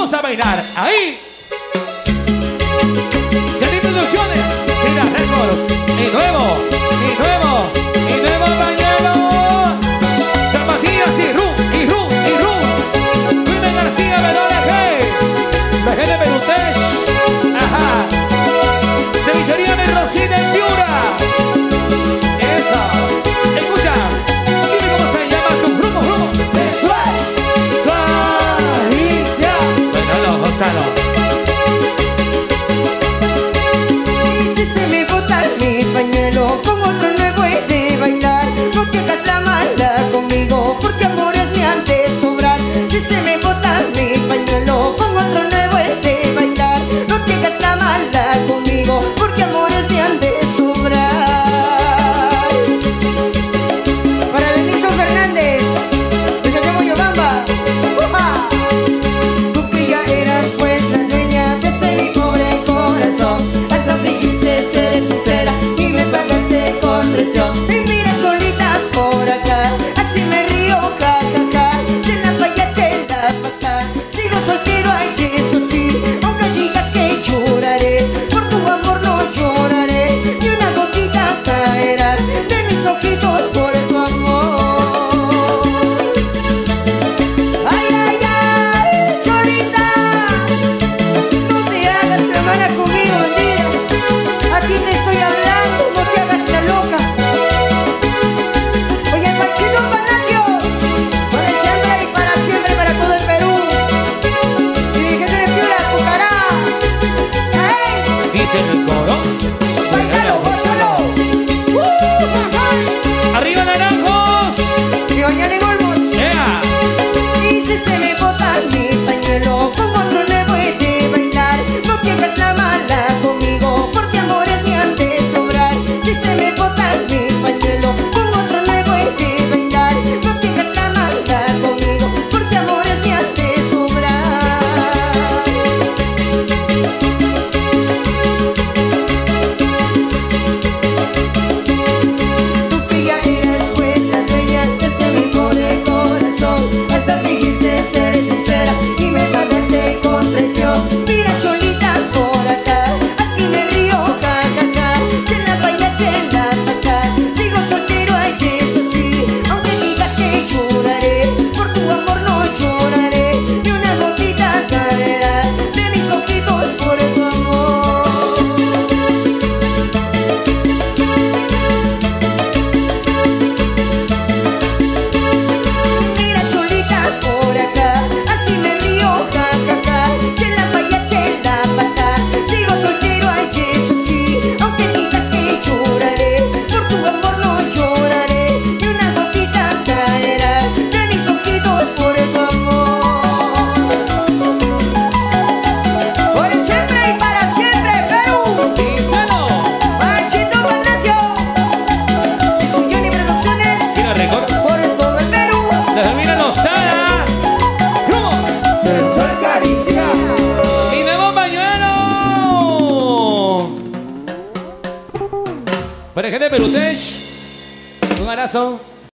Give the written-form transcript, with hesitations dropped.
vamos a bailar. Ahí. Yanni Producciones, Gira Records, y nuevo pañuelo. Zapatillas y Ru. Wilmer García, BG de Berutech. Ajá. Cevichería de Rosita en Piura. Eso. Escucha. Dime cómo se llama tu grupo. Sensual Caricia. Bueno, Gonzalo. Y si se me bota mi pañuelo, con otro nuevo he de bailar. No te hagas la mala conmigo, porque amores me han de sobrar. Si se me bota mi pañuelo, con otro nuevo he de bailar. No te hagas la mala conmigo, porque amores me han de sobrar. Para Deniso Fernández, desde Moyobamba. Tú que ya eras pues la dueña de mi pobre corazón, hasta fingiste ser sincera y me pagaste con traición. Y mira cholita por acá, así me río, ja, ja, ja. Chela pa' allá, chela pa' acá. Sigo soltero, ay, eso sí. Aunque digas que lloraré, por tu amor no lloraré. Ni una gotita caerá de mis ojitos por tu amor. Ay, ay, ay, cholita, no te hagas la mala conmigo, bandida. A ti te estoy hablando, no te hagas la loca. Oye, Panchito Palacios, para siempre y para siempre para todo el Perú. Dirigente de Piura, Pucará. ¡Ay! Dice el coro. ¡Bailalo, gózalo! Arriba naranjos. Y mañana en Olmos. Yeah. Y si se me bota mi pañuelo, con otro nuevo he de bailar. No te hagas la mala conmigo, porque amores me han de sobrar. Si se me bota mi pañuelo, con otro nuevo he de bailar. No te hagas la mala conmigo, porque amores me han de sobrar. Tú que ya eras pues la dueña de mi pobre corazón, hasta fingiste ser sincera y me pagaste con traición. Mira cholita por acá, así me río, ja, ja, ja. Chela pa' allá, chela pa' acá. Sigo soltero, ay, eso sí. Aunque digas que lloraré, por tu amor no lloraré. Ni una gotita caerá de mis ojitos por tu amor. Mira cholita por acá, así me río, ja, ja, ja. Chela pa' allá, chela pa' acá. Sigo soltero, ay, eso sí. Aunque digas que lloraré, por tu amor no lloraré. Ni una gotita caerá de mis ojitos por tu amor. Por siempre y para siempre, Perú. Díselo. Panchito Palacio, de su Yanni Producciones, Gira Records. por todo el Perú. Termina Lozada. ¿Cómo? Sensual Caricia. ¡Mi nuevo pañuelo! Para gente de Berutech, un abrazo.